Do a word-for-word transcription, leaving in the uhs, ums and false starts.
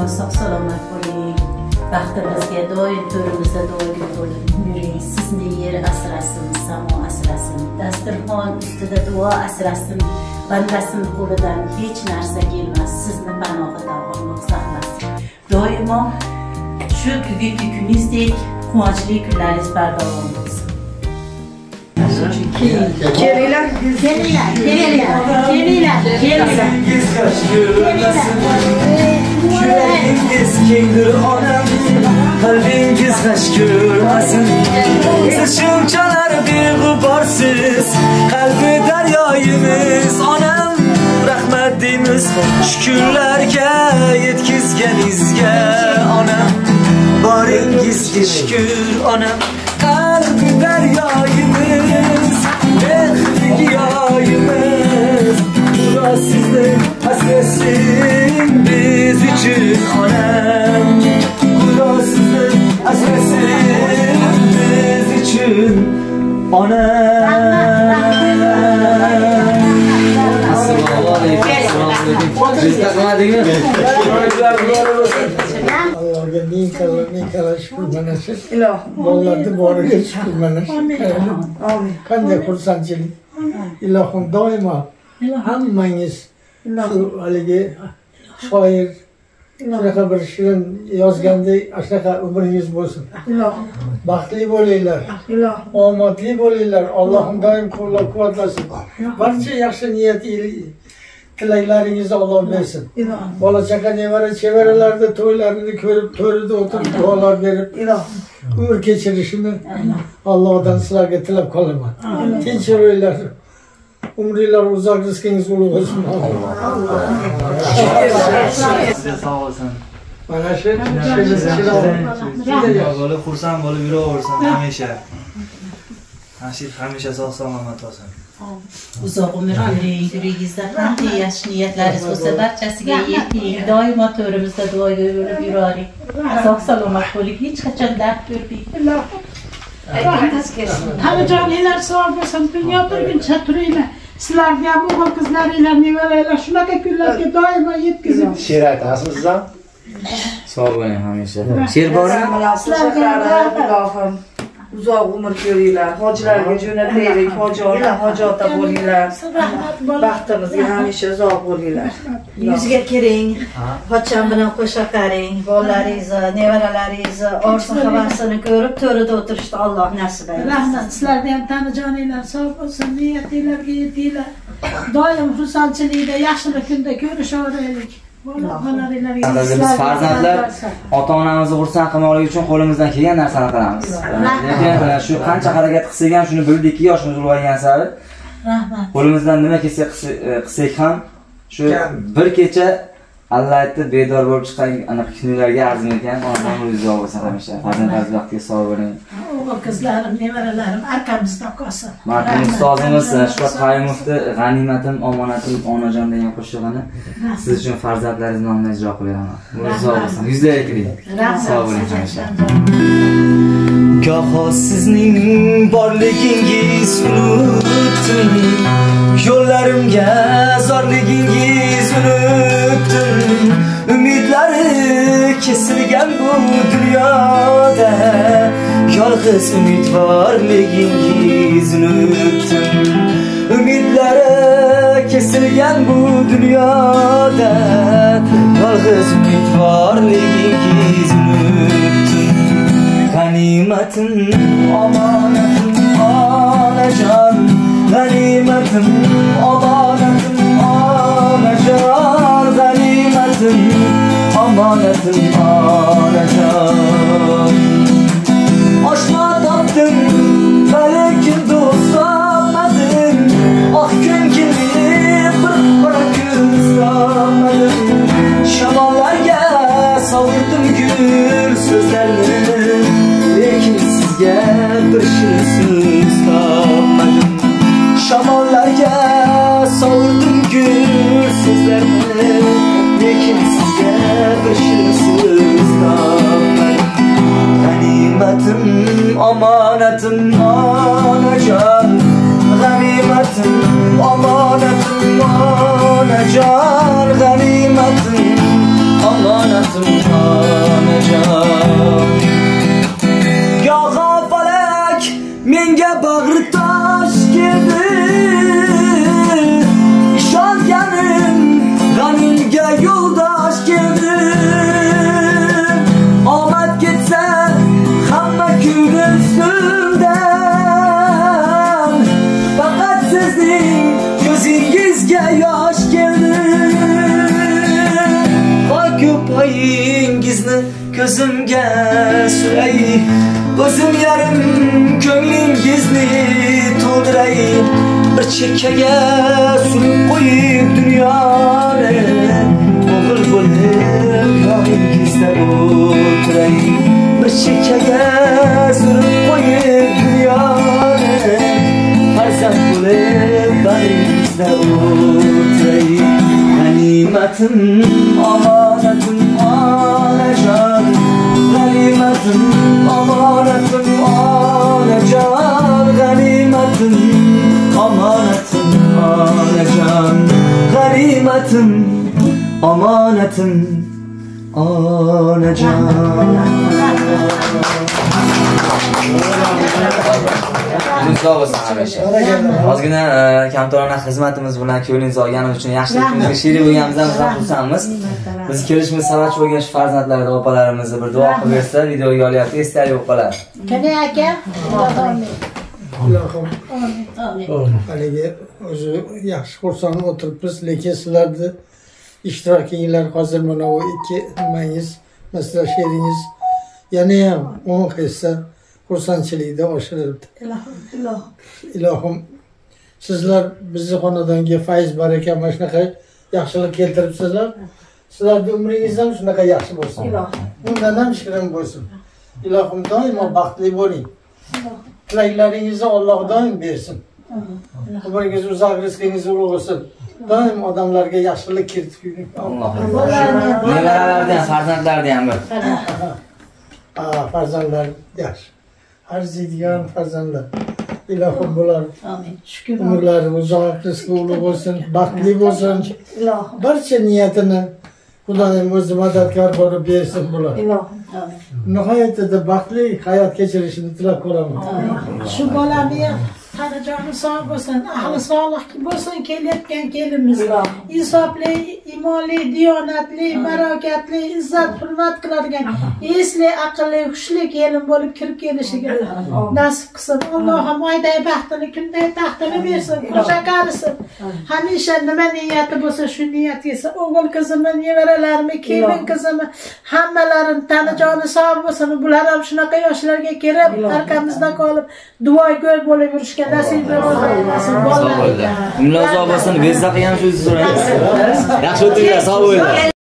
doimo sog' salomat bo'ling. Baxtimizga doim to'rimizda doim bo'lib yuring. Sizni yer asrasin, samo asrasin. Dasturxon ustida duo asrasin. Bandasining qo'lidan hech narsa kelmas. Sizni panohida Alloh saqlasin. Doimo shu bugungi kuningizdek quvonchli kunlaringiz bardavom bo'lsin. Kelinglar, kelinglar, kelinglar, kelinglar, kelinglar. Yuragingiz kengdir onam, qalbingiz g'ash ko'rmasin. Siz shunchalar beg'uborsiz, qalbi daryoyimiz onam. Rahmat deymiz shukrlarga yetkizganingizga onam. Boringizga shukr onam. Qalbi daryoyimiz, mehriga yoyimiz. Xudo sizni asrasin biz uchun onam. Xudo sizni asrasin biz uchun onam. Assalomu alaykum. Allohga ming kala ming kala shukr mana shu bolalarni boriga shukr mana shu. Amin. Qanday xursandchilik. Ilohim doimo hammangiz shu haligi shoir shunaqa bir shirin yozgandek shunaqa umringiz bo'lsin. Baxtli bo'linglar. Omadli bo'linglar. Allohim doim qo'llab-quvvatlasin. Barcha yaxshi niyat tilaklaringizni Alloh bersin. Bola chaqa nevara chevaralarda to'ylarini ko'rib, to'rida o'tirib duolar berib, umr kechirishini Allohdan sizlarga tilab qolaman. Tinch yuringlar. Umringlar uzoq, rizqingiz ulug' bo'lsin. Sog' bo'lsin. Mana shu bo'lib xursand bo'lib yuraversin hamisha. Hamisha sog' salomat bo'lsin. Uzoq umr ko'ring, yuragingizda qanday yaxshi niyatlaringiz bo'lsa barchasiga yeting. Doimo to'rimizda duoga bo'lib yuravering. Sog' salomat bo'ling, hech qachon dard ko'rmang. Tanajoninglar sog' bo'lsin, dunyo turguncha turinglar. Sizlarga ham o'g'il qizlaringlar, nevaranglar shunaqa kunlarga doimo yetkazing. She'r aytasizmi ham? Sog' bo'ling hamisha. She'r bormi? Sizlarga ilohim uzoq umr ko'ringlar, hojilarga jo'nataylik, hoji ona, hoji ota bo'linglar. Baxtimizga hamisha uzoq bo'linglar. Yuzga kiring, pochcham bilan qo'sha qaring, bolalaringizni, nevaralaringizni orzu havasini ko'rib, to'rida o'tirishni Alloh nasib etsin. Rahmat, sizlarga ham tanajoninglar sog' bo'lsin, niyatinglarga yetinglar. Doim xursandchilikda, yaxshilik kunda ko'rishaveraylik. Biz farzandlar ota-onamizni xursand qilmoqlik uchun qo'limizdan kelgan narsani qilamiz. Lekin shu qancha harakat qilsak ham shuni bildikki, yoshimiz ulg'aygan sari qo'limizdan nima kelsa qilsak ham shu bir kecha Alloh aytdi, bedor bo'lib chiqqan aniq kunlarga arzimaydigan onadan o'zingiz bo'lsin hamisha. Farzandlaringiz baxtiga sog' bo'ling. O'g'il qizlarim, nevaralarim arkamizda qolsin. Marhum ustozimiz Shuhrat Qayumovni G'animatim, omonatim, onajon degan qo'shig'ini siz uchun farzandlaringiz nomidan ijro qilaman. Sog' bo'lsin. Yuzlarga kiring. Sog' bo'ling hamisha. Goho sizning borligingiz unutdim, yo'llarimga zorligingiz unutdim. Umidlari kesilgan bu dunyoda yolg'iz umidvorligingiz unutdim. Umidlari kesilgan bu dunyoda yolg'iz umidvorligingiz unutdim. G'animatim, omonatim, onajon. G'animatim, omonatim, onajon. G'animatim, omonatim, onajon. Oshno topdim, lekin do'st topmadim. Oh ko'ngilni bir qora ko'z topmadim. Shamollarga sovurdim gul so'zlarni, lekin sizga bir shirin so'z topmadim. Shamollarga sovurdim gul so'zlarni, lekin sizga bir shirin so'z topmadim. G'animatim, omonatim, onajon. G'animatim, omonatim, onajon. G'animatim, omonatim, o'zimga suray o'zim yarim ko'nglingizni to'ldiray bir chekkaga surib qo'yib dunyoni o'g'il bo'lib yoningizda o'tiray bir chekkaga surib qo'yib dunyoni farzand bo'lib bag'ringizda o'tiray g'animatim omonatim onajon g'animatim omonatim onajon g'animatim omonatim onajon g'animatim omonatim onajon Sog' bo'lsin hamisha. Ozgina kamtorona xizmatimiz bilan ko'nglingiz olgani uchun yaxshilikimizga sherik bo'lganimizdan biz ham xursandmiz. Biz kelishimiz sababchi bo'lgan shu farzandlarga opalarimizni bir duo qilib bersa, videoga olyapti, esdalik o'qilar. Qani aka? Ilohim. Amin. Haligi o'zi yaxshi xursand o'tiribmiz, lekin sizlarni ishtirokinglar hozir mana bu ikki nimangiz, masalan, she'ringiz yana ham o'n hissa xursandchilikni oshiribdi. Ilohim. Ilohim, sizlar bizni xonadonga fayz baraka mana shunaqa yaxshilik keltiribsizlar. Sizlarning umringiz ham shunaqa yaxshi bo'lsin. Ilohim. Undan ham shirin bo'lsin. Ilohim doimo baxtli bo'ling. Tilaklaringizni Alloh doim bersin. Umringiz uzoq, rizqingiz ulug' bo'lsin. Doim odamlarga yaxshilik kiritib yuring. Nevaralardan, farzandlardan ham bir. Ha, farzandlar yaxshi. Arziydigan farzandlar. Ilohim bular. Amin. Shukr. Umrlari uzoq, rizqi ulug' bo'lsin, baxtli bo'lsin. Ilohim. Barcha niyatini Xudoning o'zi madadkor bo'lib bersin bular. Ilohim. Amin. Nihoyatda baxtli hayot kechirishini tilab qolaman. Shu bolani tanajoni sog' bo'lsin, ahli solih bo'lsin, kelayotgan kelimiz. Insofli, iymonli, diyonatli, barakatli, izzat, hurmat qiladigan, esli, aqlli, xushli kelin bo'lib kirib kelishiga nasib qilsin. Allohim oyday baxtini, kunday taxtini bersin, qo'sha qarisin. Hamisha nima niyati bo'lsa, shu niyat yesa, o'g'il qizimi, nevaralarimi, kelin qizimi, hammalarini tanajoni sog' bo'lsin. Bular ham shunaqa yoshlarga kelib, orqamizda qolib, duogo'y bo'lib yurishga nasib bo'lsin. Umrlar uzoq bo'lsin, bezda qilgan shu so'raymiz. Yaxshi o'tinglar, sog' bo'linglar.